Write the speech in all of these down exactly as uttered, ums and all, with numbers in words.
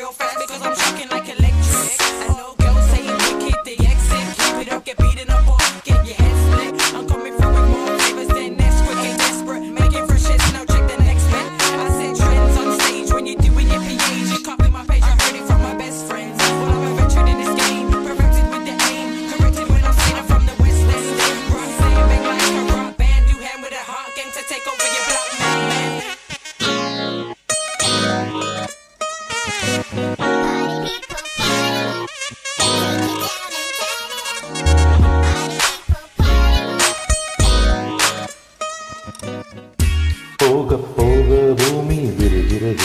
real fast because I'm shocking like electric. I know girls saying quick hit the exit. Keep it up, get beaten up or get your head split. I'm coming through with more flavors than next quick and desperate. Making fresh hits, now check the next bit. I set trends on stage when you're doing your P H. You copy my page, I heard it from my best friends. Well, I'm adventured in this game, perfected with the aim. Corrected when I'm seen from the West End. Bronx saying big like a rock band. Do hand with a hot gang to take over your block, man, man. Poga poga bhoomi virigiradu,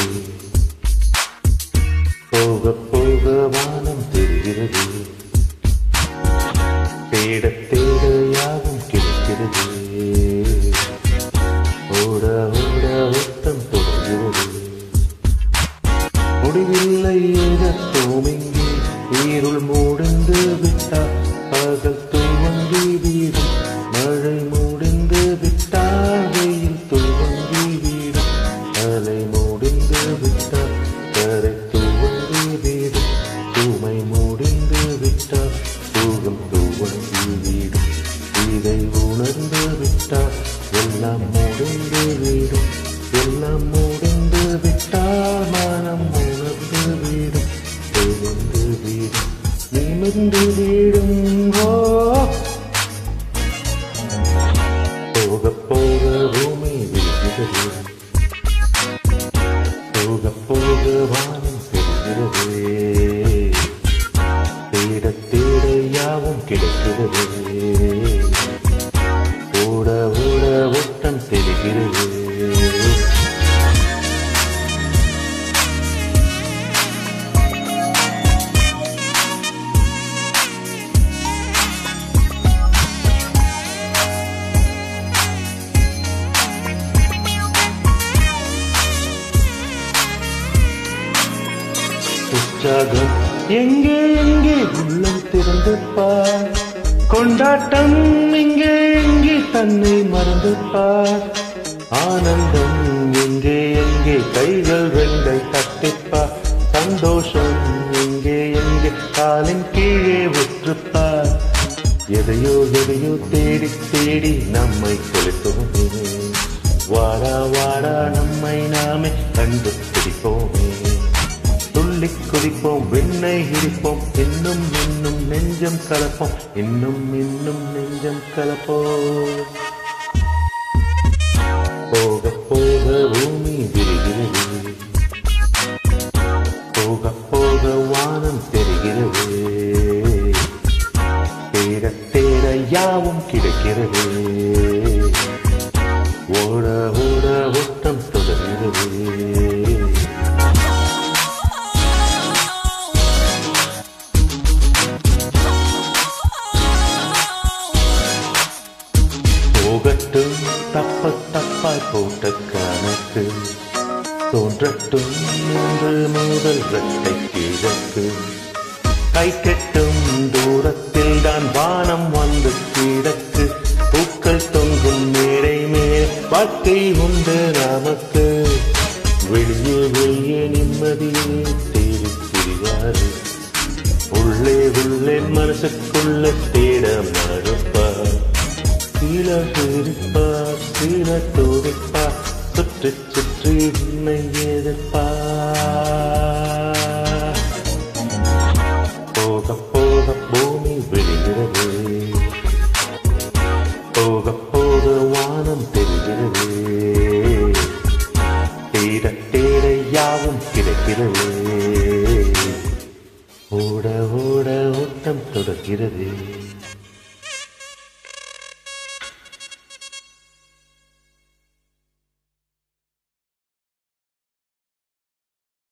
poga poga vaanam therigirathu, theda theda yavum kidakkiradu, oda oda ottam thodagirathu, mudivillai edhattom inge irul mudindu vittar pagal thuvangi veedum mazhai mudindu vittar veyil thuvangi veedum alai mudindu vittar karai thuvangi veedum thumai mudindu vittar thugam thuvangi veedum idai unarndu vittar ellam mudindu veedum ellam mudindu vittar manam unarndu veedum elundu veedum nimirndu veedum oh. Poga poga bhoomi virigiradu, poga poga vaanam therigirathu, theda theda yavum kidakkirathu, oda oda ottam therigirathu. உற்சாகம் எங்கே எங்கே உள்ளம் திறந்து பார், கொண்டாட்டம் இங்கே எங்கே தன்னை மறந்து பார், ஆனந்தம் எங்கே எங்கே கைகள் ரெண்டை தட்டிப்பார், சந்தோஷம் எங்கே எங்கே காலின் கீழே உற்றுப்பார், எதையோ எதையோ தேடி தேடி நம்மை கொலைத்தோமே, வாடா வாடா நம்மை நாமே கண்டு பிடிப்போமே, துள்ளி குதிப்போம் விண்ணை இடிப்போம், இன்னும் இன்னும் நெஞ்சம் கலப்போம், இன்னும் இன்னும் நெஞ்சம் கலப்போம். போக போக பூமி விரிகிறது, போக போக வானம் தெரிகிறது, தேட தேட யாவும் கிடைக்கிறது, ஓட ஓட ஓட்டம் தொடர்கிறது. போகட்டும் தப்ப தப்பாய் போட்ட கணக்கு, தோன்றட்டும் இன்று முதல் இரட்டை கிழக்கு, கை கெட்டும் தூரத்தில் தான் வானம் வந்து கிடக்கு, பூக்கள் தொங்கும் மேடை மேல் வாழ்க்கை உண்டு நமக்கு, வெளியே வெளியே நிம்மதியே தேடி திரிவாரு, உள்ளே உள்ளே மனசுக்குள்ள தேட மறுப்பார், சில சிரிப்பார் சில துடிப்பார், சுற்றி சுற்றி உன்னை எதிர்ப்பார். போக போக பூமி விழுகிறது, போக போக வானம் தெரிகிறது, தேட தேட யாவும் கிடைக்கிறது, ஓட ஓட ஓட்டம் தொடர்கிறது.